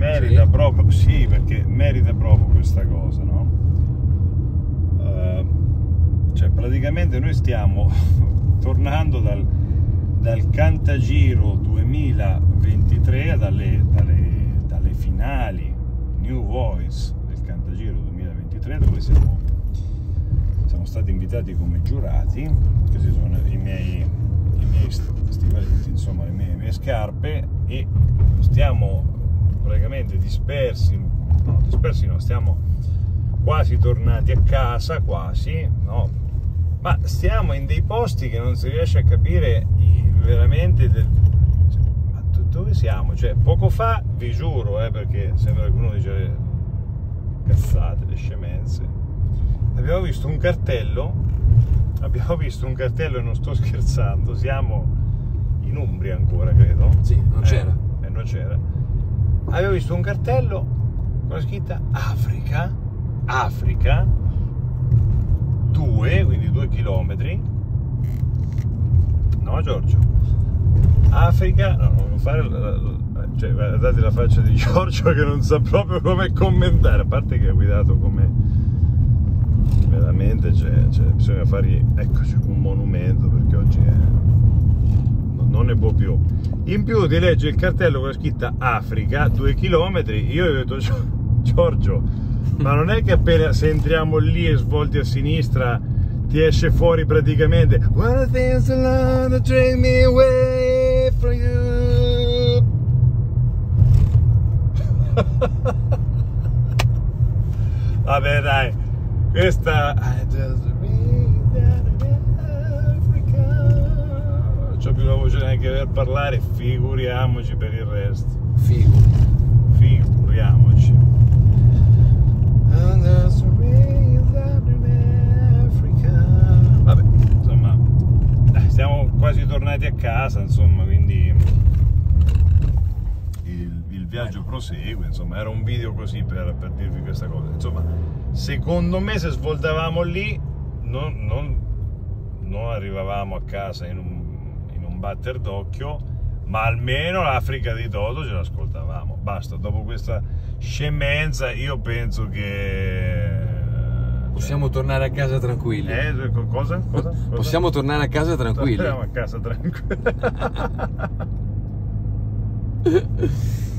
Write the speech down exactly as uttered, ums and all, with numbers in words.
merita sì. proprio, sì, perché merita proprio questa cosa, no? Uh, cioè praticamente noi stiamo tornando dal, dal Cantagiro duemilaventitré, dalle, dalle, dalle finali New Voice del Cantagiro duemilaventitré, dove siamo, siamo stati invitati come giurati. Questi sono i miei, i miei stivaletti, insomma le mie, le mie scarpe, e stiamo praticamente dispersi, no, dispersi no, stiamo quasi tornati a casa, quasi, no, ma stiamo in dei posti che non si riesce a capire veramente del, cioè, ma dove siamo? Cioè, poco fa, vi giuro, eh, perché sembra che uno dice cazzate, le scemenze, abbiamo visto un cartello, abbiamo visto un cartello e non sto scherzando, siamo in Umbria ancora, credo. Sì, non c'era. Eh, eh, non c'era. Avevo visto un cartello con la scritta Africa, Africa, due, quindi due chilometri. No, Giorgio? Africa, no, non fare, cioè, guardate la faccia di Giorgio che non sa proprio come commentare, a parte che ha guidato come veramente, cioè, cioè, bisogna fargli, eccoci, un monumento, perché oggi è, non ne può più. In più ti legge il cartello con la scritta Africa, due chilometri, io gli ho detto Giorgio, ma non è che appena se entriamo lì e svolti a sinistra ti esce fuori praticamente One of the things alone that take me away from you. Vabbè dai, questa I just non c'ho più la voce neanche per parlare, figuriamoci per il resto. Figo. Figuriamoci. Vabbè, insomma, siamo quasi tornati a casa, insomma, quindi il, il viaggio prosegue, insomma, era un video così per, per dirvi questa cosa. Insomma, secondo me se svoltavamo lì non, non, non arrivavamo a casa in un, in un batter d'occhio, ma almeno l'Africa di Toto ce l'ascoltavamo. Basta, dopo questa scemenza io penso che possiamo tornare a casa tranquilli. Eh, cosa? Cosa? Cosa? Possiamo tornare a casa tranquilli. Torniamo a casa tranquilli.